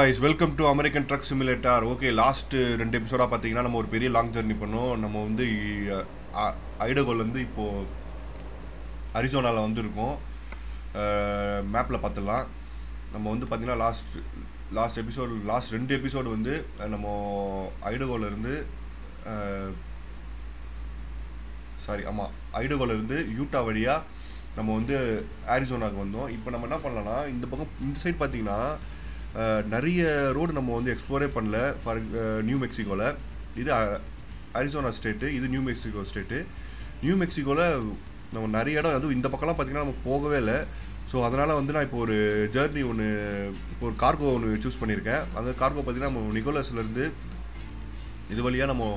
guys, welcome to American Truck Simulator. Okay, last ரெண்டு எபிசோடா பாத்தீங்கன்னா நம்ம ஒரு பெரிய லாங் ஜர்னி பண்ணோம். நம்ம வந்து ஐடகோல இருந்து இப்போ அரிசோனால வந்து இருக்கோம். மேப்ல பார்த்தலாம். நம்ம வந்து பாத்தீங்கன்னா லாஸ்ட் ரெண்டு எபிசோடு வந்து நம்ம ஐடகோல இருந்து ஐடகோல இருந்து யூட்டா வழியா நம்ம வந்து அரிசோனாக்கு வந்தோம். இப்போ நம்ம என்ன பண்ணலாம்னா இந்த பக்கம் இந்த சைடு பார்த்தீங்கன்னா நிறைய ரோடு நம்ம வந்து எக்ஸ்ப்ளோரே பண்ணல. ஃபார் நியூ மெக்சிகோவில் இது அரிசோனா ஸ்டேட்டு, இது நியூ மெக்சிகோ ஸ்டேட்டு. நியூ மெக்சிகோவில் நம்ம நிறைய இடம் அதுவும் இந்த பக்கம்லாம் பார்த்திங்கன்னா நம்ம போகவே இல்லை. ஸோ அதனால் வந்து நான் இப்போ ஒரு ஜேர்னி இப்போ ஒரு கார்கோ ஒன்று சூஸ் பண்ணியிருக்கேன். அந்த கார்கோ பார்த்திங்கன்னா நம்ம நிக்கோலஸ்லேருந்து இது வழியாக நம்ம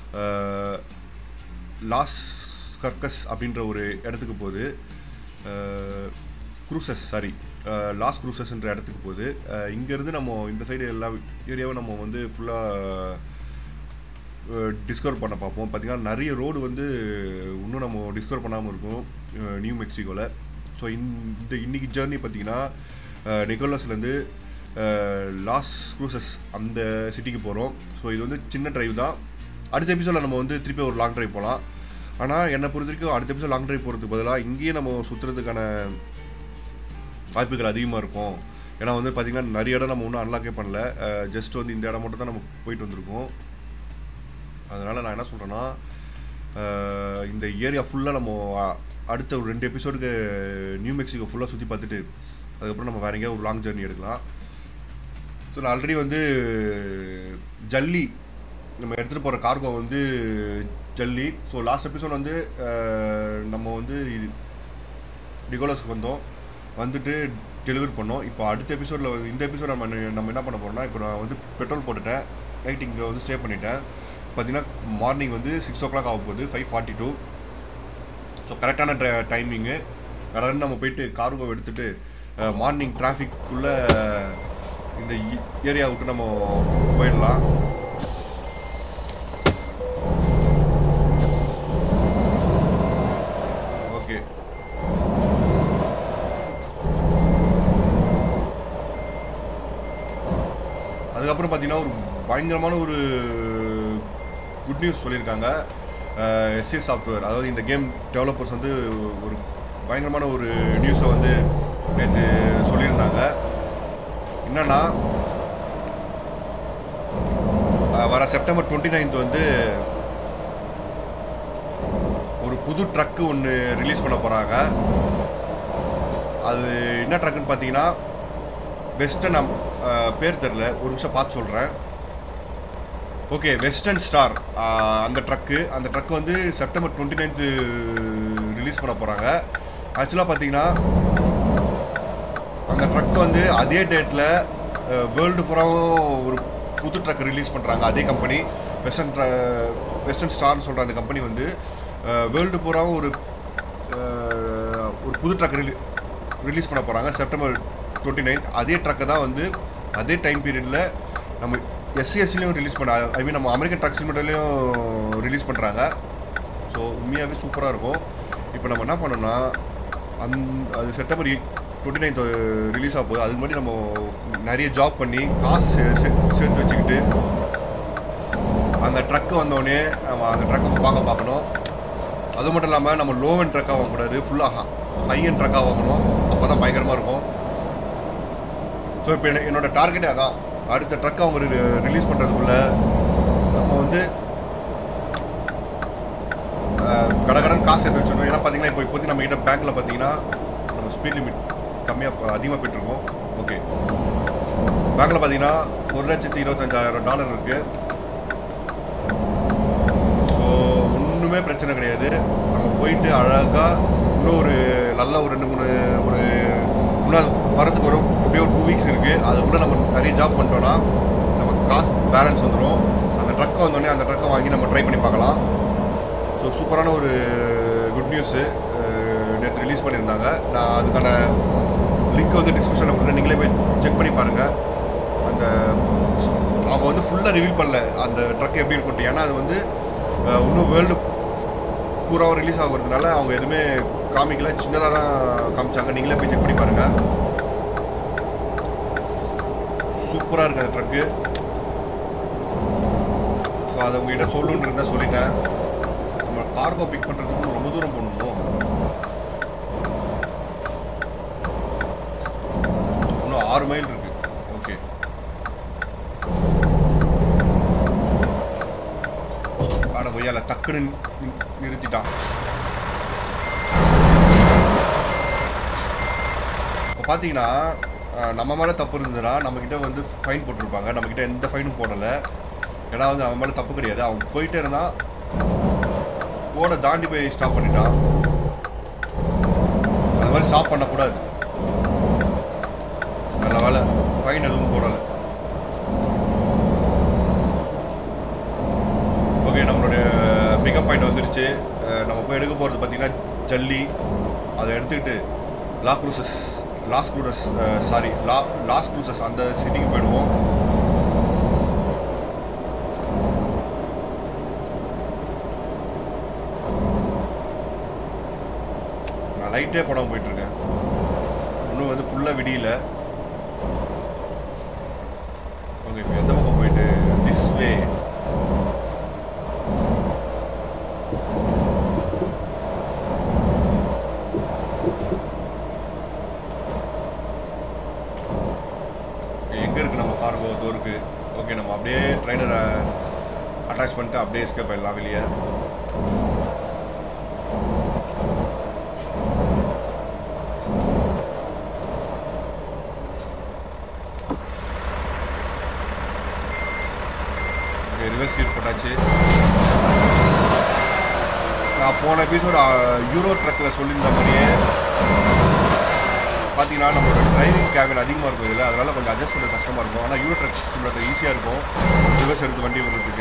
லாஸ் கர்கஸ் அப்படின்ற ஒரு இடத்துக்கு போகுது. லாஸ் க்ரூசஸ்ன்ற இடத்துக்கு போகுது. இங்கேருந்து நம்ம இந்த சைடு எல்லா ஏரியாவும் நம்ம வந்து ஃபுல்லாக டிஸ்கவர் பண்ண பார்ப்போம். பார்த்திங்கன்னா நிறைய ரோடு வந்து இன்னும் நம்ம டிஸ்கவர் பண்ணாமல் இருக்கும் நியூ மெக்சிகோவில். ஸோ இன்னைக்கு ஜேர்னி பார்த்திங்கன்னா நிக்கோலஸ்லேருந்து லாஸ் க்ரூசஸ் அந்த சிட்டிக்கு போகிறோம். ஸோ இது வந்து சின்ன ட்ரைவ் தான். அடுத்த எபிசோடில் நம்ம வந்து திருப்பி ஒரு லாங் ட்ரைவ் போகலாம். ஆனால் என்னை பொறுத்த வரைக்கும் அடுத்த எபிசோட் லாங் ட்ரைவ் போகிறதுக்கு பதிலாக இங்கேயே நம்ம சுற்றுறதுக்கான வாய்ப்புகள் அதிகமாக இருக்கும். ஏன்னா வந்து பார்த்திங்கன்னா நிறைய இடம் நம்ம ஒன்றும் அன்லாக்கே பண்ணல. ஜஸ்ட் வந்து இந்த இடம் மட்டும் தான் நம்ம போயிட்டு வந்திருக்கோம். அதனால் நான் என்ன சொல்கிறேன்னா இந்த ஏரியா ஃபுல்லாக நம்ம அடுத்த ஒரு 2 எபிசோடுக்கு நியூ மெக்சிகோ ஃபுல்லாக சுற்றி பார்த்துட்டு அதுக்கப்புறம் நம்ம வேற எங்கேயா ஒரு லாங் ஜர்னி எடுக்கலாம். ஸோ நான் ஆல்ரெடி வந்து ஜல்லி நம்ம எடுத்துகிட்டு போகிற கார்கோ வந்து ஜல்லி. ஸோ லாஸ்ட் எபிசோட் வந்து நம்ம வந்து நிக்கோலஸ்க்கு வந்துட்டு டெலிவரி பண்ணோம். இப்போ அடுத்த எபிசோடில் வந்து இந்த எபிசோட் நம்ம என்ன பண்ண போகிறோம்னா, இப்போ நான் வந்து பெட்ரோல் போட்டுட்டேன், நைட் இங்கே வந்து ஸ்டே பண்ணிட்டேன். பார்த்தீங்கன்னா மார்னிங் வந்து 6 o'clock ஆக போகுது, 5:42. ஸோ கரெக்டான டைமிங்கு. கடந்து நம்ம போயிட்டு கார்கோ எடுத்துகிட்டு மார்னிங் டிராஃபிக்குள்ளே இந்த ஏரியா விட்டு நம்ம போயிடலாம். ஓகே, அதுக்கப்புறம் பார்த்தீங்கன்னா ஒரு பயங்கரமான ஒரு குட் நியூஸ் சொல்லியிருக்காங்க. எஸ்ஏ சாஃப்ட்வேர், அதாவது இந்த கேம் டெவலப்பர்ஸ் வந்து ஒரு பயங்கரமான ஒரு நியூஸை வந்து நேற்று சொல்லியிருந்தாங்க. என்னன்னா வர செப்டம்பர் 29 வந்து ஒரு புது ட்ரக்கு ஒன்று ரிலீஸ் பண்ண போகிறாங்க. அது என்ன ட்ரக்குன்னு பார்த்தீங்கன்னா வெஸ்டர்ன், பேர் தெரில, ஒரு நிமிஷம் பார்த்து சொல்கிறேன். ஓகே, வெஸ்டர்ன் ஸ்டார் அந்த ட்ரக்கு வந்து செப்டம்பர் 29 ரிலீஸ் பண்ண போகிறாங்க. ஆக்சுவலாக பார்த்தீங்கன்னா அந்த ட்ரக்கு வந்து அதே டேட்டில் வேர்ல்டு ஃபுல்லாகவும் ஒரு புது ட்ரக் ரிலீஸ் பண்ணுறாங்க. அதே கம்பெனி வெஸ்டர்ன் ஸ்டார்னு சொல்கிற அந்த கம்பெனி வந்து வேர்ல்டு பூராவும் ஒரு புது ட்ரக் ரிலீஸ் பண்ண போகிறாங்க செப்டம்பர் 29. அதே ட்ரக்கை தான் வந்து அதே டைம் பீரியடில் நம்ம எஸ்சிஎஸ்சிலையும் ரிலீஸ் பண்ண, நம்ம அமெரிக்கன் ட்ரக் சிமிட்டர்லையும் ரிலீஸ் பண்ணுறாங்க. ஸோ உண்மையாகவே சூப்பராக இருக்கும். இப்போ நம்ம என்ன பண்ணோம்னா அது செப்டம்பர் 29 ரிலீஸ் ஆக போகுது. அதுக்கு முன்னாடி நம்ம நிறைய ஜாப் பண்ணி காசு சேர்த்து வச்சுக்கிட்டு அந்த ட்ரக்கு வந்தோடனே நம்ம அந்த ட்ரக்கை பார்க்கணும். அது மட்டும் இல்லாமல் நம்ம லோ அண்ட் ட்ரக்காக வாங்கக்கூடாது, ஃபுல்லாக ஹை அண்ட் ட்ரக்காக வாங்கணும். அப்போ தான் பயங்கரமாக இருக்கும். ஸோ இப்போ என்னோடய டார்கெட்டே அதான். அடுத்த ட்ரக் அவங்க ரிலீஸ் பண்ணுறதுக்குள்ள நம்ம வந்து கடன் காசு எடுத்து வச்சிடணும். ஏன்னா பார்த்தீங்கன்னா இப்போதைக்கு நம்ம கிட்ட பேங்க்கில் பார்த்தீங்கன்னா நம்ம ஸ்பீட் லிமிட் அதிகமாக போய்ட்டுருக்கோம். ஓகே, பேங்க்கில் பார்த்தீங்கன்னா $1,25,000 இருக்குது. ஸோ ஒன்றுமே பிரச்சனை கிடையாது. நம்ம போயிட்டு அழகாக இன்னும் ஒரு நல்ல ஒரு 2-3 வரத்துக்கு வரும். அப்படியே ஒரு 2 weeks இருக்குது. அதுக்குள்ளே நம்ம நிறைய ஜாப் பண்ணிட்டோன்னா நம்ம காசு பேலன்ஸ் வந்துடும். அந்த ட்ரக்கை வந்தோடனே அந்த ட்ரக்கை வாங்கி நம்ம ட்ரை பண்ணி பார்க்கலாம். ஸோ சூப்பரான ஒரு குட் நியூஸு நேற்று ரிலீஸ் பண்ணியிருந்தாங்க. நான் அதுக்கான லிங்க் வந்து டிஸ்கிரிப்ஷனில் கொடுக்குறேன், நீங்களே போய் செக் பண்ணி பாருங்கள். அந்த அவங்க வந்து ஃபுல்லாக ரிவீல் பண்ணல அந்த ட்ரக் எப்படி இருக்குன்ட்டு. ஏன்னா அது வந்து இன்னும் வேர்ல்டு பூராவும் ரிலீஸ் ஆகுறதுனால அவங்க எதுவுமே காமிக்கல, சின்னதாக தான் காமிச்சாங்க. நீங்களே போய் செக் பண்ணி பாருங்கள். சூப்பராக இருக்குது அந்த ட்ரக்கு. ஸோ அதை உங்ககிட்ட சொல்லணுன்னு இருந்தால் சொல்லிட்டேன். நம்ம கார்கோ பிக் பண்ணுறதுக்கு ரொம்ப தூரம் போகணும். இன்னும் 6 மைல் இருக்கு. ஓகே, காடை பொய்யால டக்குன்னு நிறுத்திட்டான். இப்போ பார்த்தீங்கன்னா நம்ம மேலே தப்பு இருந்ததுன்னா நம்மக்கிட்ட வந்து ஃபைன் போட்டிருப்பாங்க. நம்மக்கிட்ட எந்த ஃபைனும் போடலை. ஏன்னா வந்து அவன் மேலே தப்பு கிடையாது. அவன் போயிட்டே இருந்தான், கோடை தாண்டி போய் ஸ்டாப் பண்ணிட்டான். அது மாதிரி ஸ்டாப் பண்ணக்கூடாது. நல்ல வேலை ஃபைன் எதுவும் போடலை. ஓகே, நம்மளுடைய பிக்கப் பாயிண்ட் வந்துடுச்சு. நம்ம போய் எடுக்க போகிறது பார்த்தீங்கன்னா ஜல்லி. அதை எடுத்துக்கிட்டு லாஸ் க்ரூசஸ் அந்த சிட்டிக்கு போயிடுவோம். நான் லைட்டே போடாமல் போயிட்டுருக்கேன். இன்னும் வந்து ஃபுல்லாக விடியல. ஓகே, இப்போ எந்த பக்கம் போயிட்டு திஸ் வே. எங்கே இருக்குது நம்ம கார்கோ? தோருக்கு. ஓகே, நம்ம அப்படியே ட்ரெயிலரை அட்டாச் பண்ணிட்டு அப்படியே எஸ்கேப் ஆயிடலாம் வெளியே. ரிவர்ஸ் கீர் போட்டாச்சு. நான் போன எபிசோட யூரோ ட்ரக்கில் சொல்லியிருந்த மாதிரியே பார்த்தீங்கன்னா நம்மளோட டிரைவிங் கேபின் அதிகமாக இருக்கும் இதில். அதனால் கொஞ்சம் அட்ஜஸ்ட் பண்ண கஷ்டமாக இருக்கும். ஆனால் யூரோ ட்ரக் சிமுலேட்டர் ஈஸியாக இருக்கும் ரிவர்ஸ் எடுத்து வண்டி விடுறதுக்கு.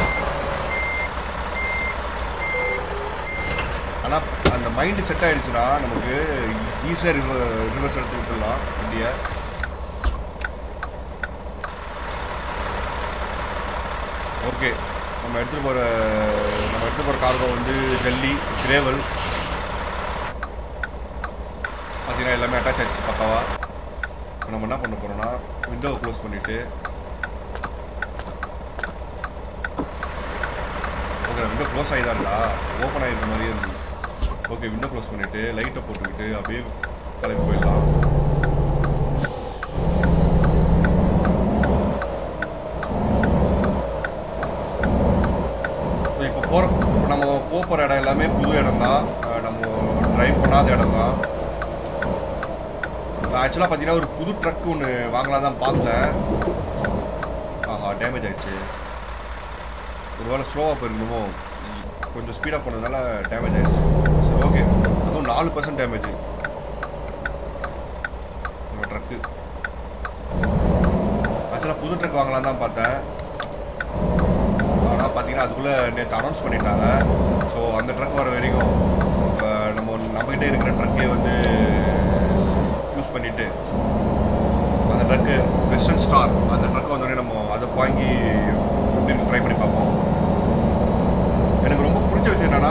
ஆனால் அந்த மைண்டு செட் ஆகிடுச்சுன்னா நமக்கு ஈஸியாக ரிவர்ஸ் எடுத்து விட்டுடலாம் வண்டியை. ஓகே, நம்ம எடுத்துகிட்டு போகிற கார்கோ வந்து ஜல்லி, கிரேவல் பார்த்தீங்கன்னா எல்லாமே அட்டாச் ஆகிடுச்சு பக்காவா. நம்ம என்ன பண்ண போகிறோம்னா விண்டோவை க்ளோஸ் பண்ணிவிட்டு, ஓகே விண்டோ க்ளோஸ் ஆகிதான்டா, ஓப்பன் ஆகிருக்க மாதிரியே இருந்தது. ஓகே, விண்டோ க்ளோஸ் பண்ணிவிட்டு லைட்டை போட்டுக்கிட்டு அப்படியே கிளம்பி போயிடலாம். நம்ம போகிற இடம் எல்லாமே புது இடம் தான். நம்ம ட்ரைவ் பண்ணாத இடம் தான். நான் ஆக்சுவலாக பார்த்தீங்கன்னா ஒரு புது ட்ரக் ஒன்று வாங்கலாம் தான் பார்த்தேன். ஆஹா, டேமேஜ் ஆகிடுச்சு. ஒரு வேளை ஸ்லோவாக போயிருக்கணுமோ, கொஞ்சம் ஸ்பீடாக போனதுனால டேமேஜ் ஆகிடுச்சு. சரி, ஓகே, அதுவும் 4% டேமேஜ் நம்ம ட்ரக்கு. ஆக்சுவலாக புது ட்ரக் வாங்கலாம் தான் பார்த்தேன். ஆனால் பார்த்தீங்கன்னா அதுக்குள்ளே நேற்று அனௌன்ஸ் பண்ணிட்டாங்க. ஸோ அந்த ட்ரக் வர வரைக்கும் நம்மகிட்ட இருக்கிற ட்ரக்கே வந்து யூஸ் பண்ணிவிட்டு அந்த ட்ரக்கு வெஸ்டர்ன் ஸ்டார் அந்த ட்ரக்கை வந்தோடனே நம்ம அதை வாங்கி ட்ரை பண்ணி பார்ப்போம். எனக்கு ரொம்ப பிடிச்ச விஷயம் என்னென்னா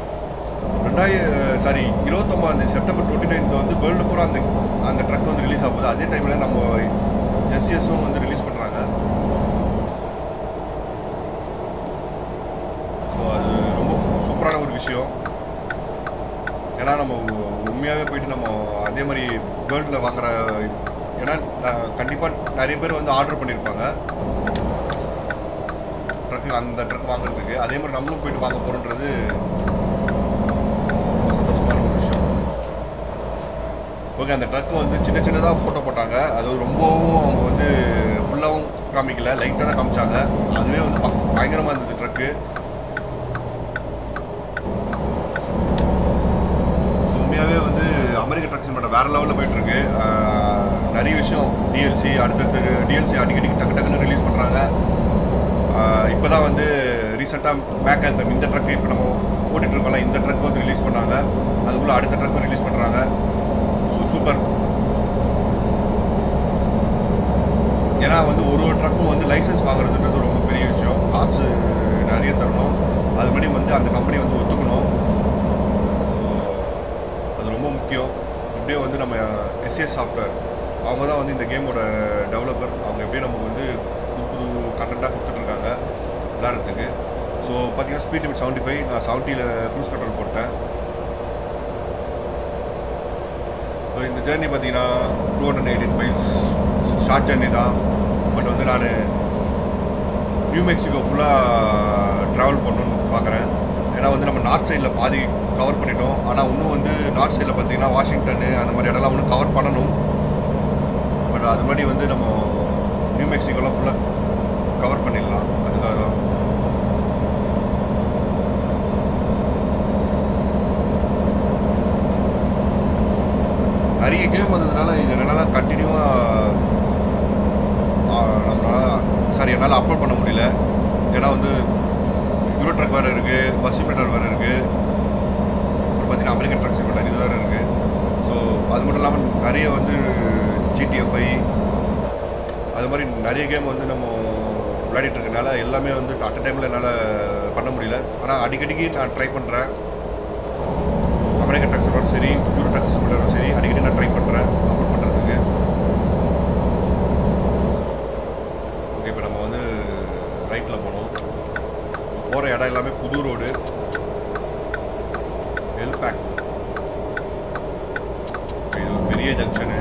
29 செப்டம்பர் 29 வந்து வேர்ல்டு பூரா அந்த ட்ரக் வந்து ரிலீஸ் ஆகுது. அதே டைமில் நம்ம எஸ்சிஎஸும் வந்து ரிலீஸ் பண்ணுறாங்க. ஸோ அது ரொம்ப சூப்பரான ஒரு விஷயம். ஏன்னா நம்ம உண்மையாகவே போயிட்டு நம்ம அதே மாதிரி வேர்ல்டில் வாங்குற, ஏன்னா கண்டிப்பாக நிறைய பேர் வந்து ஆர்டர் பண்ணியிருப்பாங்க ட்ரக்கு, அந்த ட்ரக் வாங்குறதுக்கு. அதே மாதிரி நம்மளும் போயிட்டு வாங்க போகிறோன்றது சந்தோஷமான ஒரு விஷயம். ஓகே, அந்த ட்ரக்கு வந்து சின்னதாக ஃபோட்டோ போட்டாங்க. அது ரொம்பவும் அவங்க வந்து ஃபுல்லாகவும் காமிக்கல, லைட்டாக தான் காமிச்சாங்க. அதுவே வந்து பயங்கரமாக இருந்தது ட்ரக்கு. உண்மையாகவே வந்து அமெரிக்கன் ட்ரக் சினிமாட்டா வேறு லெவலில் போயிட்டுருக்கு. நிறைய விஷயம் டிஎல்சி அடுத்தடுத்து டிஎல்சி அடிக்கடி டக்குன்னு ரிலீஸ் பண்ணுறாங்க. இப்போ தான் வந்து ரீசெண்டாக பேக் அந்த இந்த ட்ரக்கு இப்போ நம்ம ஓட்டிகிட்ருக்கோம்ல, இந்த ட்ரக்கு வந்து ரிலீஸ் பண்ணாங்க. அதுக்குள்ளே அடுத்த ட்ரக்கும் ரிலீஸ் பண்ணுறாங்க. சூப்பர். ஏன்னா வந்து ஒரு ட்ரக்கும் வந்து லைசன்ஸ் வாங்குறதுன்றது ரொம்ப பெரிய விஷயம். காசு நிறைய தரணும். அது முன்னாடி வந்து அந்த கம்பெனி வந்து ஒத்துக்கணும். அது ரொம்ப முக்கியம். இப்படியே வந்து நம்ம எஸ்எஸ் சாஃப்ட்வேர் அவங்க தான் வந்து இந்த கேமோட டெவலப்பர். அவங்க எப்படியும் நமக்கு வந்து புது புது கண்டென்ட்டாக கொடுத்துட்ருக்காங்க விளாட்றதுக்கு. ஸோ பார்த்தீங்கன்னா ஸ்பீட் லிமிட் 75, நான் 70ல் க்ரூஸ் கண்ட்ரோல் போட்டேன். ஸோ இந்த ஜேர்னி பார்த்தீங்கன்னா 218 மைல்ஸ் ஷார்ட் ஜேர்னி தான். பட் வந்து நான் நியூ மெக்சிகோ ஃபுல்லாக ட்ராவல் பண்ணணுன்னு பார்க்குறேன். ஏன்னா வந்து நம்ம நார்த் சைடில் பாதி கவர் பண்ணிட்டோம். ஆனால் இன்னும் வந்து நார்த் சைடில் பார்த்தீங்கன்னா வாஷிங்டனு அந்த மாதிரி இடம்லாம் இன்னும் கவர் பண்ணணும். பட் அது மாதிரி வந்து நம்ம நியூ மெக்சிகோலாம் ஃபுல்லாக கவர் பண்ணிடலாம். அதுக்காக தான். நிறைய கேம் வந்ததுனால இது நல்லா கண்டினியூவாக என்னால் அப்லோட் பண்ண முடியல. ஏன்னா வந்து யூரோ ட்ரக் வேறு இருக்குது, பஸ் சிமுலேட்டர் வேறு இருக்குது, அப்புறம் பார்த்தீங்கன்னா அமெரிக்கன் ட்ரக் சிமுலேட்டர் இது வேறு இருக்குது. ஸோ அது மட்டும் இல்லாமல் நிறைய வந்து GTFI அது மாதிரி நிறைய கேம் வந்து நம்ம விளையாடிட்டு இருக்கனால எல்லாமே வந்து அட் டைமில் என்னால் பண்ண முடியல. ஆனால் அடிக்கடிக்கு நான் ட்ரை பண்ணுறேன். அமெரிக்கன் ட்ரக் சிமுலேட்டரும் சரி, யூரோ ட்ரக் சிமுலேட்டரும் சரி, அடிக்கடி நான் ட்ரை பண்ணுறேன் அப்லோட் பண்ணுறதுக்கு. ஓகே, இப்போ நம்ம வந்து ரைட்டில் போனோம். போகிற இடம் எல்லாமே புது ரோடு. எல்பேக் இது ஒரு பெரிய ஜங்ஷனு.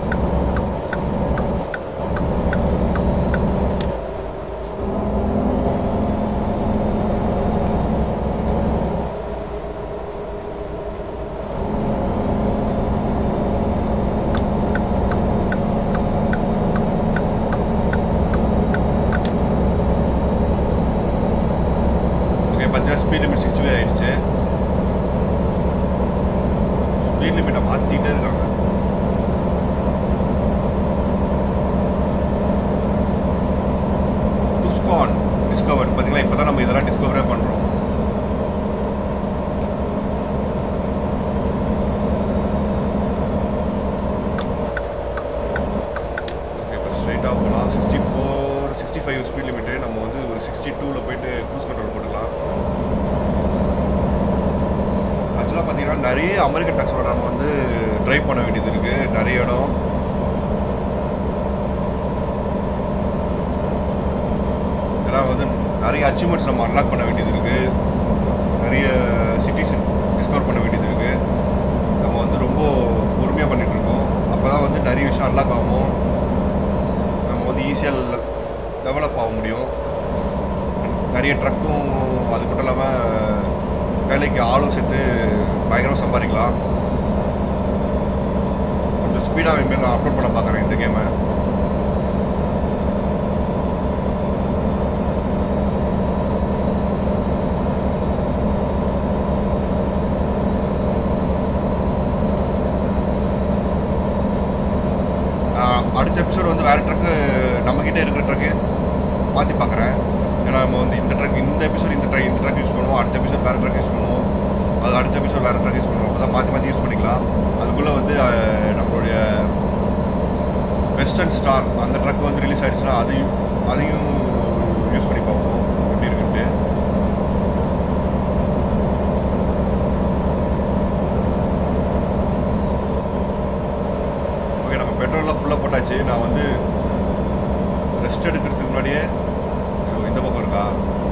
ஸ்பீட் லிமிட் 65 ஆயிடுச்சு. ஸ்பீட் லிமிட்டை மாற்றிட்டே இருக்காங்க. டுஸ்கான் டிஸ்கவர் பார்த்தீங்களா, இப்போ தான் நம்ம இதெல்லாம் டிஸ்கவரே பண்ணுறோம். ஓகே, இப்போ ஸ்ட்ரைட்டாக போகலாம். 65 ஸ்பீட் லிமிட்டு. நம்ம வந்து ஒரு 62ல் போயிட்டு க்ரூஸ் கண்ட்ரோல் போட்டுக்கலாம். ஆக்சுவலாக பார்த்தீங்கன்னா நிறைய அமெரிக்கன் ட்ரக்ஸோட நம்ம வந்து ட்ரைவ் பண்ண வேண்டியது இருக்குது. நிறைய இடம் ஏன்னா வந்து நிறைய அச்சீவ்மெண்ட்ஸ் நம்ம அன்லாக் பண்ண வேண்டியது இருக்குது. நிறைய சிட்டிஸ் டிஸ்கவர் பண்ண வேண்டியது இருக்குது. நம்ம வந்து ரொம்ப பொறுமையாக பண்ணிகிட்ருக்கோம். அப்போ தான் வந்து நிறைய விஷயம் அன்லாக் ஆகும். நம்ம வந்து ஈஸியாக டெவலப் ஆக முடியும். நிறைய ட்ரக்கும் அது மட்டும் இல்லாமல் வேலைக்கு ஆளும் சேர்த்து பயங்கரமாக சம்பாதிக்கலாம். கொஞ்சம் ஸ்பீடாக இனிமேல் நான் அப்லோட் பண்ண பார்க்குறேன் இந்த கேமை. அடுத்த எபிசோடு வந்து வேறு ட்ரக்கு நம்மக்கிட்ட இருக்கிற ட்ரக்கு மாற்றி பார்க்குறேன். ஏன்னா நம்ம வந்து இந்த ட்ரக் இந்த எபிசோட் இந்த ட்ரக் யூஸ் பண்ணுவோம், அடுத்த எபிசோட் வேறு ட்ரக் யூஸ் பண்ணுவோம், அது அடுத்த எபிசோட் வேறு ட்ரக் யூஸ் பண்ணுவோம். அப்போ தான் மாற்றி யூஸ் பண்ணிக்கலாம். அதுக்குள்ளே வந்து நம்மளுடைய வெஸ்டர்ன் ஸ்டார் அந்த ட்ரக் வந்து ரிலீஸ் ஆகிடுச்சுன்னா அதையும் யூஸ் பண்ணி பார்ப்போம் எப்படி இருக்குன்ட்டு. ஓகே, நம்ம பெட்ரோல்லாம் ஃபுல்லாக போட்டாச்சு. நான் வந்து ரெஸ்ட் எடுக்கிறதுக்கு முன்னாடியே இந்த பக்கம் இருக்கா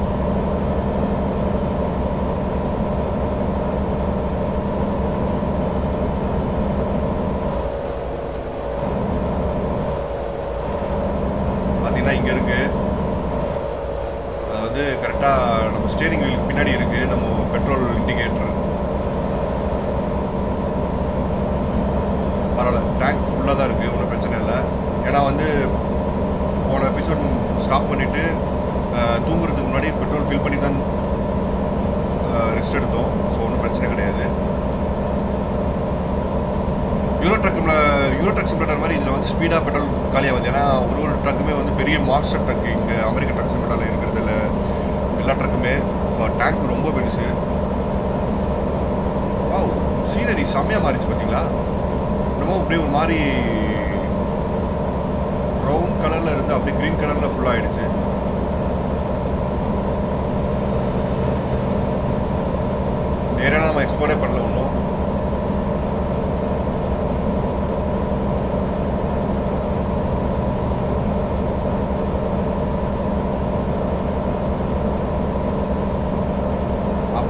பார்த்தீங்கன்னா இங்கே இருக்குது. அது வந்து கரெக்டாக நம்ம ஸ்டீரிங் வீலுக்கு பின்னாடி இருக்குது நம்ம பெட்ரோல் இண்டிகேட்டர். பரவாயில்ல, டேங்க் ஃபுல்லாக தான் இருக்குது, ஒன்றும் பிரச்சனை இல்லை. ஏன்னா வந்து போன எபிசோட் ஸ்டாப் பண்ணிவிட்டு தூங்குறதுக்கு முன்னாடி பெட்ரோல் ஃபில் பண்ணி தான் ரெஸ்ட் எடுத்தோம். ஸோ ஒன்றும் பிரச்சனை கிடையாது. யூரோ ட்ரக் சிமுலேட்டர் மாதிரி இதில் வந்து ஸ்பீடாக பெட்ரோல் காலியாகுது. ஏன்னா ஒரு ட்ரக்குமே வந்து பெரிய மான்ஸ்டர் ட்ரக் இங்கே அமெரிக்கன் ட்ரக் சிமுலேட்டரில் இருக்கிறதுல எல்லா ட்ரக்குமே. ஸோ டேங்க் ரொம்ப பெருசு. வாவ், சீனரி செம்மையாக மாறிச்சு பார்த்தீங்களா. ரொம்ப அப்படியே ஒரு மாதிரி ப்ரௌன் கலரில் இருந்து அப்படியே க்ரீன் கலரில் ஃபுல்லாக ஆகிடுச்சு. ஏரியாவில் நம்ம எக்ஸ்ப்ளோரே பண்ணல ஒன்றும்.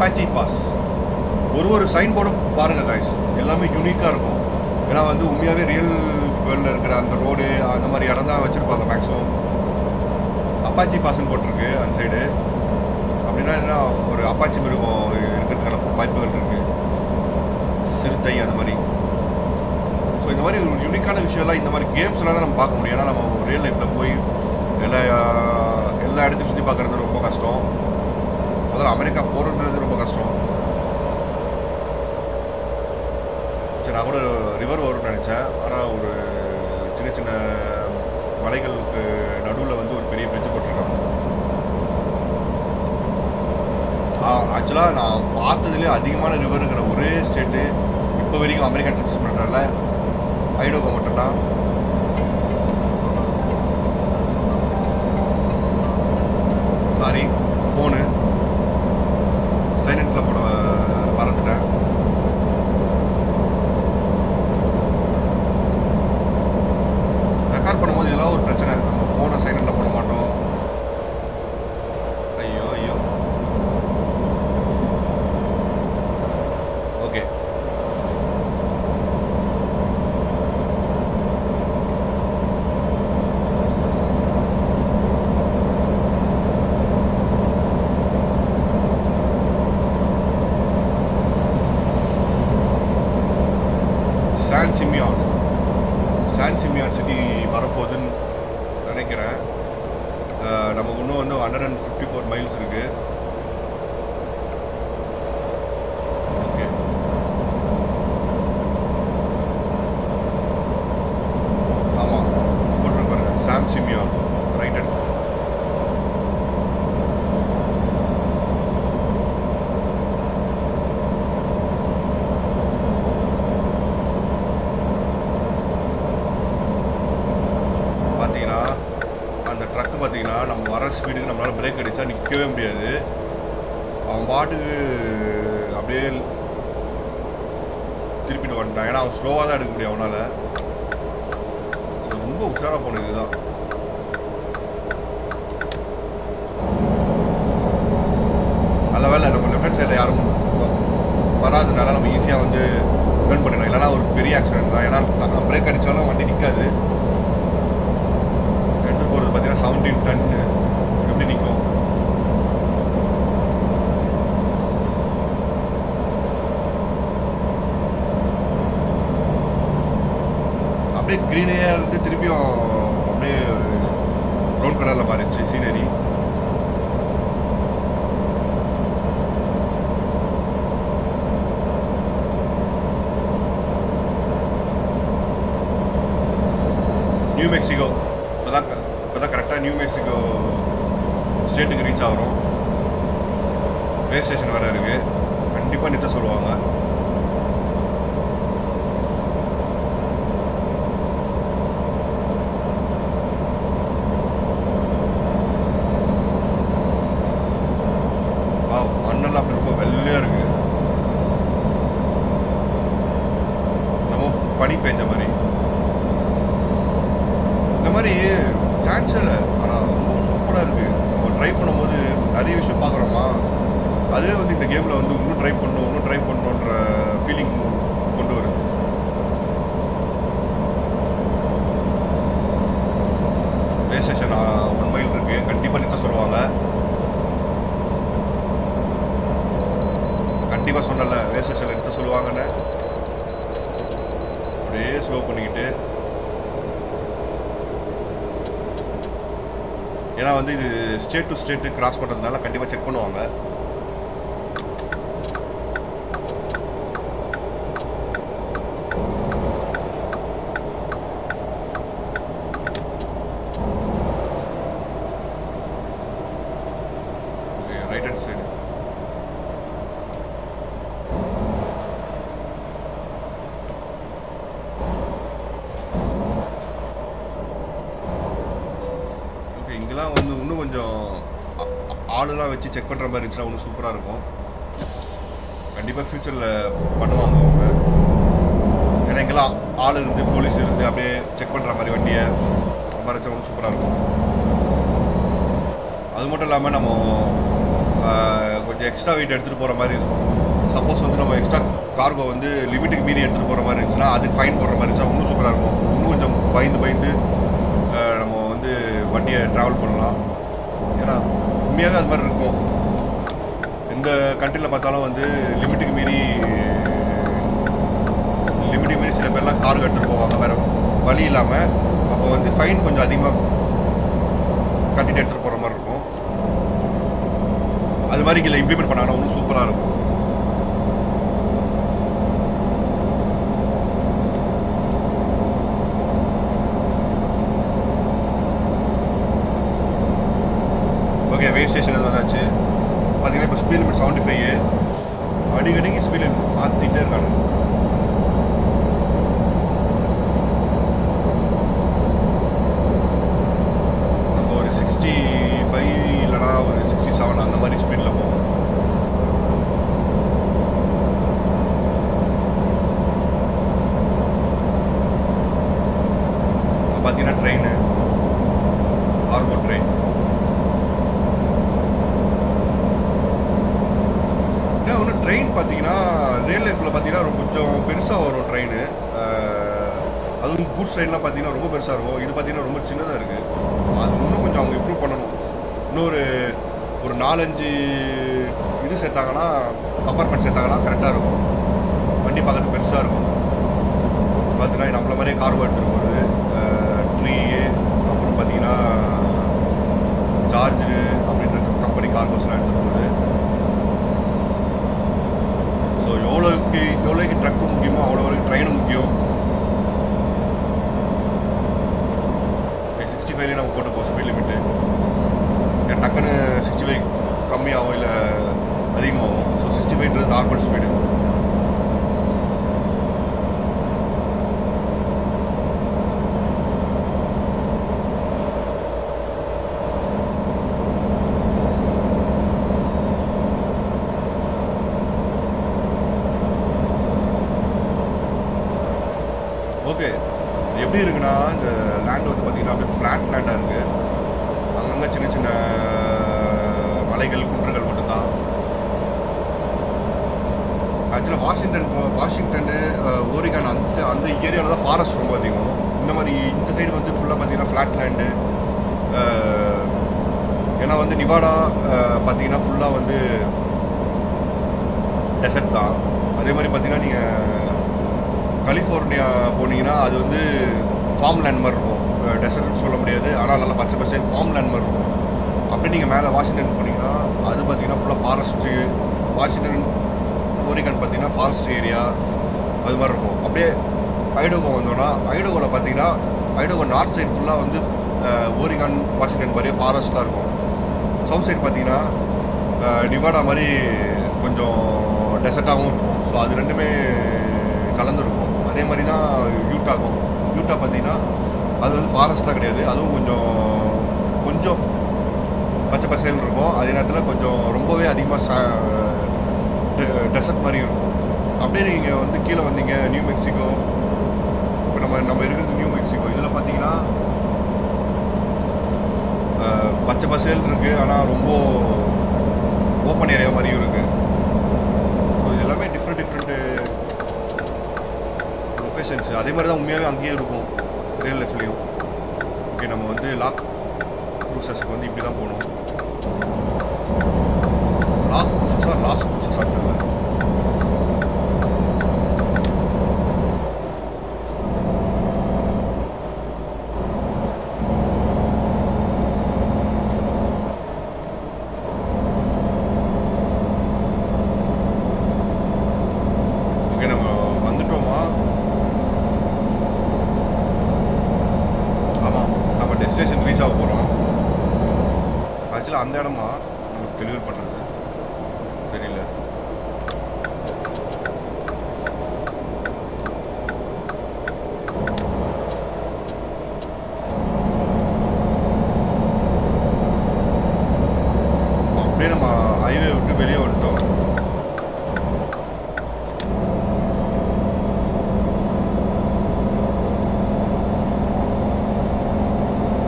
Apache pass. ஒரு சைன் போர்டும் பாருங்கள் காய்ஸ், எல்லாமே யூனிக்காக இருக்கும். ஏன்னா வந்து உண்மையாகவே ரியல் வேர்ல்டில் இருக்கிற அந்த ரோடு அந்த மாதிரி இடம் தான் வச்சுருப்பாங்க மேக்ஸிமம். அப்பாச்சி பாஸ்ன்னு போட்டிருக்கு அந்த சைடு. அப்படின்னா எதுனா ஒரு அப்பாச்சி மிருகம் இருக்கிறதுக்கான வாய்ப்புகள் இருக்குது, சிறுத்தை அந்த மாதிரி. ஸோ இந்த மாதிரி ஒரு யூனிக்கான விஷயம்லாம் இந்த மாதிரி கேம்ஸ்லாம் தான் நம்ம பார்க்க முடியும். ஏன்னா நம்ம ரியல் லைஃப்பில் போய் எல்லா இடத்தையும் சுற்றி பார்க்குறது ரொம்ப கஷ்டம். முதல்ல அமெரிக்கா போகிறது ரொம்ப கஷ்டம். சரி, நான் கூட ரிவர் வரும்னு நினச்சேன். ஆனால் ஒரு சின்ன சின்ன மலைகளுக்கு நடுவில் வந்து ஒரு பெரிய பிரிட்ஜ் போட்டிருக்காங்க. ஆக்சுவலாக நான் பார்த்ததுலேயே அதிகமான ரிவர் இருக்கிற ஒரே ஸ்டேட்டு இப்போ வரைக்கும் அமெரிக்கன் சக்ஸஸ் பண்ணுறதுல ஐடோகோ மட்டும்தான். சாரி, ஃபோனு சைலண்டில் போட மறந்துட்டேன். ரெக்கார்ட் பண்ணும்போது இதெல்லாம் ஒரு பிரச்சனை. நம்ம ஃபோனை சைலண்டில் போட மாட்டோம். ஐயோ ஐயோ. ஓகே, சான் சிமியான் சிட்டி வரப்போகுதுன்னு நினைக்கிறேன். நமக்கு இன்னும் வந்து 154 மைல்ஸ் இருக்குது. ஓகே, ஆமாம் போட்டிருக்கு பாருங்க, சான் சிமியான் ரைட் ஹேண்ட். அந்த ட்ரக்கு பார்த்தீங்கன்னா நம்ம வர ஸ்பீடுக்கு நம்மளால் பிரேக் அடித்தா நிற்கவே முடியாது. அவன் பாட்டுக்கு அப்படியே திருப்பிட்டு வந்துட்டான். ஏன்னா அவன் ஸ்லோவாக தான் எடுக்க முடியும் அவனால். ஸோ ரொம்ப உஷாராக போனது இதுதான். நல்ல வேலை நம்ம லெஃப்ட் ஹேண்ட் சைடில் யாரும் வராதுனால நம்ம ஈஸியாக வந்து டர்ன் பண்ணிடலாம். இல்லைனா ஒரு பெரிய ஆக்சிடென்ட் தான். ஏன்னா பிரேக் அடித்தாலும் வண்டி நிற்காது. எடுத்துகிட்டு போகிறது பார்த்தீங்கன்னா 17 டன்னு எப்படி நிற்கும். அப்படியே க்ரீனையாக இருந்து திருப்பியும் அப்படியே ப்ரௌன் கலரில் மாறிடுச்சு சீனரி. நியூ மெக்சிகோ இப்போதான் கரெக்டாக நியூ மெக்சிகோ ஸ்டேட்டுக்கு ரீச் ஆகிறோம். ரேஸ் ஸ்டேஷன் வேறு இருக்குது, கண்டிப்பாக நிறுத்த சொல்லுவாங்க. மண்ணெல்லாம் அப்படி ரொம்ப வெள்ளையாக இருக்குது, நம்ம பனி பெஞ்ச மாதிரி. இந்த மாதிரி சான்ஸே இல்லை, ஆனால் ரொம்ப சூப்பராக இருக்குது. நம்ம ட்ரை பண்ணும்போது நிறைய விஷயம் பார்க்குறோமா, அதுவே வந்து இந்த கேமில் வந்து இன்னும் ட்ரை பண்ணணுன்ற ஃபீலிங் கொண்டு வருது. ரேஸ் ஸ்டேஷன் 1 மைல் இருக்குது, கண்டிப்பாக நிறுத்த சொல்லுவாங்க. கண்டிப்பாக சொன்னல ரேஸ் ஸ்டேஷனில் நிறுத்த சொல்லுவாங்கன்னு. அப்படியே ஸ்லோ பண்ணிக்கிட்டு, ஏன்னா வந்து இது ஸ்டேட் டு ஸ்டேட்டு கிராஸ் பண்ணுறதுனால கண்டிப்பாக செக் பண்ணுவாங்க. ரைட் ஹேண்ட் சைடு இங்கெல்லாம் வந்து இன்னும் கொஞ்சம் ஆளுலாம் வச்சு செக் பண்ணுற மாதிரி இருந்துச்சுன்னா இன்னும் சூப்பராக இருக்கும். கண்டிப்பாக ஃப்யூச்சரில் பண்ணுவாங்க அவங்க. ஏன்னா இங்கெல்லாம் ஆள் இருந்து போலீஸ் இருந்து அப்படியே செக் பண்ணுற மாதிரி வண்டியை மாதிரி வச்சா இன்னும் சூப்பராக இருக்கும். அது மட்டும் இல்லாமல் நம்ம கொஞ்சம் கொஞ்சம் எக்ஸ்ட்ரா வெயிட் எடுத்துகிட்டு போகிற மாதிரி இருக்கும். சப்போஸ் வந்து நம்ம எக்ஸ்ட்ரா கார்கோ வந்து லிமிட்டுக்கு மீறி எடுத்துகிட்டு போகிற மாதிரி இருந்துச்சுன்னா அதுக்கு ஃபைன் போடுற மாதிரி இருந்துச்சா இன்னும் சூப்பராக இருக்கும். இன்னும் கொஞ்சம் பயந்து நம்ம வந்து வண்டியை ட்ராவல் பண்ணலாம். ஏன்னா உண்மையாகவே அது மாதிரி இருக்கும். எந்த கண்ட்ரியில் பார்த்தாலும் வந்து லிமிட்டுக்கு மீறி சில பேர்லாம் காருக்கு எடுத்துகிட்டு போவாங்க வேறு வழி இல்லாமல். அப்போ வந்து ஃபைன் கொஞ்சம் அதிகமாக கட்டிட்டு எடுத்துகிட்டு போகிற மாதிரி இருக்கும். அது மாதிரி இதில் இம்ப்ளிமெண்ட் பண்ணாங்கன்னா இன்னும் சூப்பராக இருக்கும். ஓகே, வெயிட் ஸ்டேஷன் வந்தாச்சு. பார்த்தீங்கன்னா இப்போ ஸ்பீட் லிமிட் 75. அடிக்கடிக்கு ஸ்பீட் லிமிட் மாற்றிட்டே இருக்காங்க. நம்ம ஒரு 65 இல்லைனா ஒரு 67 அந்த மாதிரி ஸ்பீடில் போவோம். பார்த்தீங்கன்னா ட்ரெயின், கார்கோ ட்ரெயின். ஒன்று ட்ரெயின் பார்த்தீங்கன்னா ரியல் லைஃப்பில் பார்த்தீங்கன்னா கொஞ்சம் பெருசாக வரும் ட்ரெயின். அதுவும் கூட்ஸ் ட்ரெயின்லாம் பார்த்தீங்கன்னா ரொம்ப பெருசாக இருக்கும். இது பார்த்தீங்கன்னா ரொம்ப சின்னதாக இருக்குது. அது இன்னும் கொஞ்சம் அவங்க இம்ப்ரூவ் பண்ணணும். இன்னொரு 4-5 இது சேர்த்தாங்கன்னா, கம்பார்ட்மெண்ட் சேர்த்தாங்கன்னா கரெக்டாக இருக்கும். வண்டி பார்க்கறது பெருசாக இருக்கும். பார்த்தீங்கன்னா நம்மள மாதிரியே கார்கோ எடுத்துகிட்டு போகிறது, ட்ரீ, அப்புறம் பார்த்தீங்கன்னா சார்ஜு அப்படின்ற கம்பெனி கார்கோஸ்லாம் எடுத்துகிட்டு போகுது. ஸோ எவ்வளோக்கு ட்ரக்கு முக்கியமோ அவ்வளோக்கு ட்ரெயினும் முக்கியம். 65 நம்ம போட்டுப்போம் ஸ்பீட் லிமிட்டு. டக்குன்னு 65 கம்மியாகும் இல்லை அதிகமாகும். ஸோ 65ன்றது நார்மல் ஸ்பீடு. ஓகே, எப்படி இருக்குன்னா இந்த லேண்ட் வந்து பார்த்தீங்கன்னா அப்படியே ஃப்ளாட் லேண்டாக இருக்குது. அங்கங்கே சின்ன சின்ன மலைகள், குன்றுகள் மட்டும்தான். ஆக்சுவலாக வாஷிங்டனு, ஓரிகான் அந்த ஏரியாவில் தான் ஃபாரஸ்ட் ரொம்ப அதிகம். இந்த மாதிரி இந்த சைடு வந்து ஃபுல்லாக பார்த்தீங்கன்னா ஃப்ளாட் லேண்டு. ஏன்னா வந்து நிவாடா பார்த்தீங்கன்னா ஃபுல்லாக வந்து டெசர்ட் தான். அதே மாதிரி பார்த்தீங்கன்னா நீங்கள் கலிஃபோர்னியா போனீங்கன்னா அது வந்து ஃபார்ம் லேண்ட் மாதிரி இருக்கும். டெசர்ட்னு சொல்ல முடியாது, ஆனால் நல்லா பச்சை பச்சை ஃபார்ம் லேண்ட் மாதிரி இருக்கும். அப்படியே நீங்கள் மேலே வாஷிங்டன் போனீங்கன்னா அது பார்த்தீங்கன்னா ஃபுல்லாக ஃபாரஸ்ட்டு. வாஷிங்டன், ஓரிகான் பார்த்தீங்கன்னா ஃபாரஸ்ட் ஏரியா அது மாதிரி இருக்கும். அப்படியே ஐடோகோ வந்தோன்னா, ஐடோகோவில் பார்த்தீங்கன்னா ஐடோகோ நார்த் சைடு ஃபுல்லாக வந்து ஓரிகான், வாஷிங்டன் மாதிரியே ஃபாரஸ்ட்லாம் இருக்கும். சவுத் சைடு பார்த்தீங்கன்னா நிவாடா மாதிரி கொஞ்சம் டெசர்ட்டாகவும் இருக்கும். ஸோ அது ரெண்டுமே கலந்துருக்கும். அதே மாதிரி தான் யூட்டாகும். யூட்டா பார்த்தீங்கன்னா அது வந்து ஃபாரஸ்ட்லாம் கிடையாது, அதுவும் கொஞ்சம் பச்சை பசையில் இருக்கும். அதே நேரத்தில் கொஞ்சம் ரொம்பவே அதிகமாக டெசர்ட் மாதிரி இருக்கும். அப்படியே நீங்கள் வந்து கீழே வந்தீங்க நியூ மெக்சிகோ. இப்போ நம்ம இருக்கிறது நியூ மெக்சிகோ. இதில் பார்த்தீங்கன்னா பச்சை பசையில் இருக்குது, ஆனால் ரொம்ப ஓப்பன் ஏரியா மாதிரியும் இருக்குது. ஸோ இது எல்லாமே டிஃப்ரெண்ட்டு லொக்கேஷன்ஸ். அதே மாதிரி தான் உண்மையாகவே அங்கேயே இருக்கும் ரியல் லைஃப்லேயும். ஓகே, நம்ம வந்து லாக் க்ரூசஸ்க்கு வந்து இப்படி தான் போகணும். லாக் க்ரூசஸாக லாஸ்ட் க்ரூசஸாக தெரியல. ஸ்டேஷன் ரீச் ஆக போகிறோம். ஆக்சுவலாக அந்த இடமா நமக்கு டெலிவரி பண்ணுறது தெரியல. அப்படியே நம்ம ஹைவே விட்டு வெளியே வந்துட்டோம்.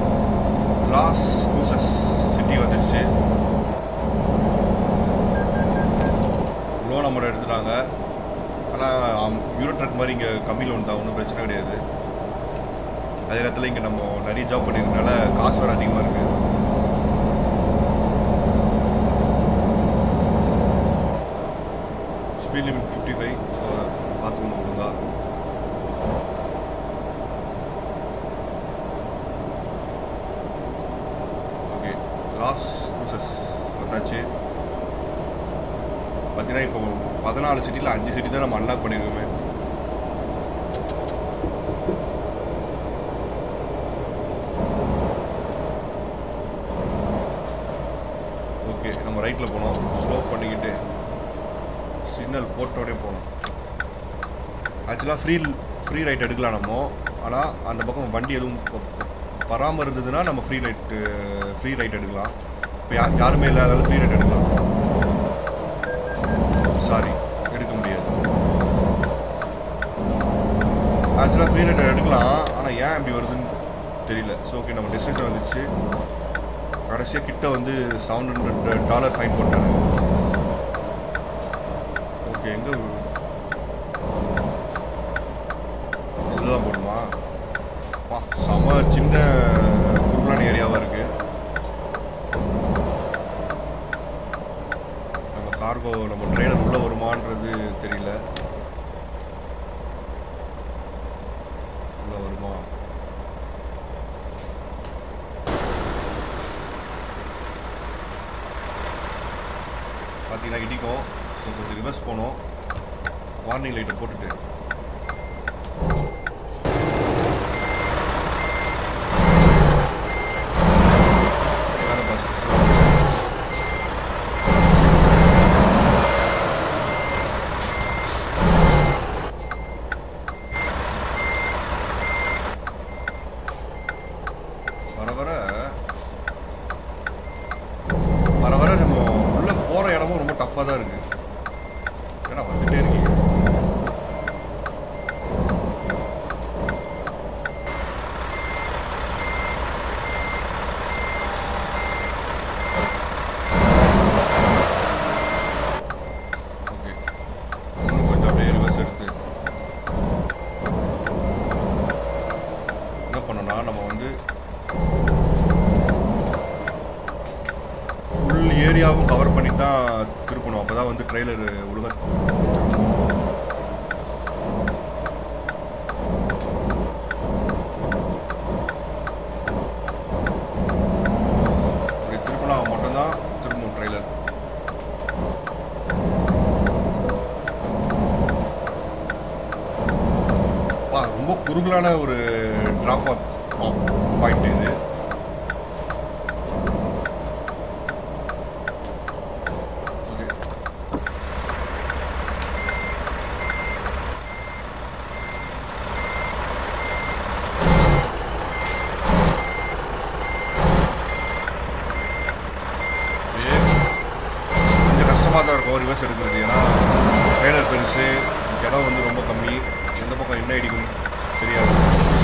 லாஸ் க்ரூசஸ் சிட்டி வந்துடுச்சு. கம்மி லோன் தான், ஒன்றும் பிரச்சனை கிடையாது. அதே நேரத்தில் இங்கே நம்ம நிறைய ஜாப் பண்ணியிருக்கனால காசு வேறு அதிகமாக இருக்குது. ஸ்பீட் லிமிட் 55, ஸோ பார்த்துக்கணும் ஒழுங்கா. ஓகே, லாஸ்ட் க்ரூசஸ் வந்தாச்சு. பார்த்தீங்கன்னா இப்போ 14 சிட்டியில் 5 சிட்டி தான் நம்ம அன்லாக் பண்ணியிருக்கோமே. ஓகே, நம்ம ரைட்டில் போனோம், ஸ்லோ பண்ணிக்கிட்டு சிக்னல் போட்டோடே போகலாம். ஆக்சுவலாக ஃப்ரீ ரைட் எடுக்கலாம் நம்ம. ஆனால் அந்த பக்கம் வண்டி எதுவும் வராமல் இருந்ததுன்னா நம்ம ஃப்ரீ ரைட் எடுக்கலாம். இப்போ யாருமே இல்லாத ஃப்ரீ ரைட் எடுக்கலாம். சாரி, எடுக்க முடியாது. ஆக்சுவலாக ஃப்ரீ ரைட் எடுக்கலாம், ஆனால் ஏன் அப்படி வருதுன்னு தெரியல. ஸோ ஓகே, நம்ம டெஸ்டினேஷன் வந்துச்சு. கடைசியாக கிட்ட வந்து $700 ஃபைன் போட்டாங்க. ஓகே, எங்கே இதுதான் போடுமா? பா, செம சின்ன குறுகலான ஏரியாவாக இருக்குது. நம்ம கார்கோ நம்ம ட்ரெயினர் உள்ளே வருமானது தெரியல. உள்ளே வருமா? பார்த்தீங்கன்னா இடிக்கும். ஸோ கொஞ்சம் ரிவர்ஸ் போனோம். வார்னிங் லைட்டை போட்டுட்டு வேறு பஸ் வர வர நம்ம உள்ளே போகிற இடமும் ரொம்ப டஃப்பாக தான் இருக்குது. ஏன்னா வந்துட்டே இருக்கீங்க. ஓகே, இன்னும் கொஞ்சம் அப்படியே ரிவர்ஸ் எடுத்து என்ன பண்ணோம்னா நம்ம வந்து ஃபுல் ஏரியாவும் கவர் பண்ணி தான் திருப்பணும். அப்போ தான் வந்து ட்ரெய்லர் ஒழுங்காக அப்படி திருப்பினா மட்டும்தான் திரும்பும் ட்ரெய்லர். ரொம்ப குறுகலான ஒரு ட்ராப் ஆஃப் பாயிண்ட் இது. தான் இருக்கும் ரிவர்ஸ் எடுக்கிறது. ஏன்னா ட்ரெய்லர் பெருசு, இடம் வந்து ரொம்ப கம்மி, எந்த பக்கம் என்ன அடிக்கும் தெரியாது.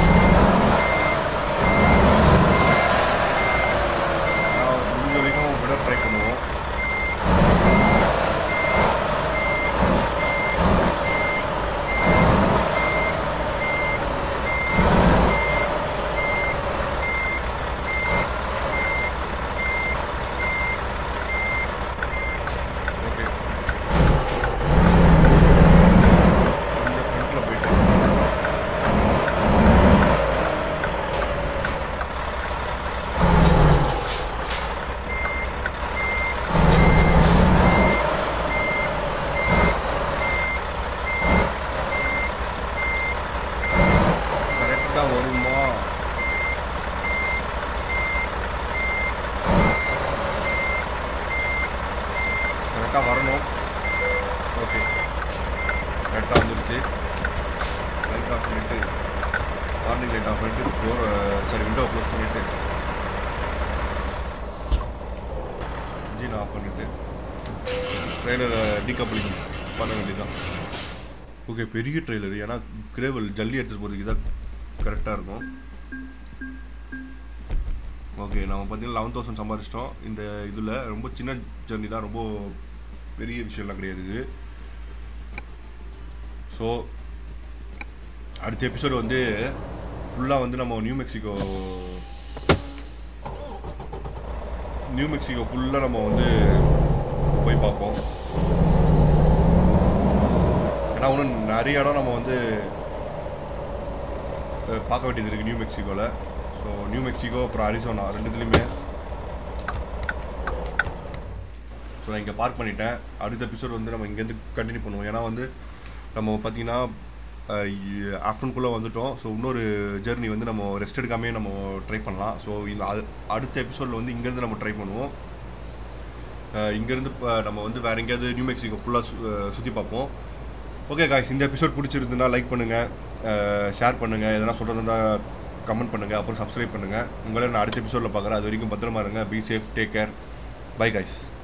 ஆனால் முடிஞ்ச வரைக்கும் விட ட்ரை பண்ணுவோம். கரெக்டாக வரணும். ஓகே, கரெக்டாக வந்துடுச்சு. லைட் ஆஃப் பண்ணிவிட்டு வார்னிங் லைட் ஆஃப் பண்ணிவிட்டு விண்டோ க்ளோஸ் பண்ணிவிட்டு இன்ஜின் ஆஃப் பண்ணிவிட்டு ட்ரெய்லரை டீகப்ளிங் பண்ண வேண்டியதுதான். ஓகே, பெரிய ட்ரெய்லர், ஏன்னா கிரேவல் ஜல்லி எடுத்துகிட்டு போகிறதுக்கு தான் கரெக்டாக இருக்கும். ஓகே, நம்ம பார்த்தீங்கன்னா 11,000 சம்பாதிச்சிட்டோம். இந்த இதில் ரொம்ப சின்ன ஜர்னி தான், ரொம்ப பெரிய விஷயம்லாம் கிடையாது இது. ஸோ அடுத்த எபிசோடு வந்து ஃபுல்லாக வந்து நம்ம நியூ மெக்சிகோ ஃபுல்லாக நம்ம வந்து போய் பார்ப்போம். ஏன்னா இன்னும் நிறைய இடம் நம்ம வந்து பார்க்க வேண்டியது இருக்குது நியூ மெக்சிகோவில். ஸோ நியூ மெக்சிகோ அப்புறம் அரிசோனா ரெண்டுத்துலேயுமே. ஸோ நான் இங்கே பார்க் பண்ணிட்டேன். அடுத்த எபிசோட் வந்து நம்ம இங்கேருந்து கண்டினியூ பண்ணுவோம். ஏன்னா வந்து நம்ம பார்த்திங்கன்னா ஆஃப்டர்நூன்குள்ளே வந்துவிட்டோம். ஸோ இன்னொரு ஜெர்னி வந்து நம்ம ரெஸ்ட் எடுக்காமே நம்ம ட்ரை பண்ணலாம். ஸோ இந்த அடுத்த எபிசோடில் வந்து இங்கேருந்து நம்ம ட்ரை பண்ணுவோம். இங்கேருந்து நம்ம வந்து வேறு எங்கேயாவது நியூ மெக்சிகோ ஃபுல்லாக சுற்றி பார்ப்போம். ஓகே காய்ஸ், இந்த எபிசோட் பிடிச்சிருந்துன்னா லைக் பண்ணுங்கள், ஷேர் பண்ணுங்கள், எதனா சொல்கிறதா கமெண்ட் பண்ணுங்கள், அப்புறம் சப்ஸ்கிரைப் பண்ணுங்கள். உங்களை நான் அடுத்த எபிசோடில் பார்க்குறேன். அது வரைக்கும் பத்திரமா இருங்க. Be safe, take care, bye guys.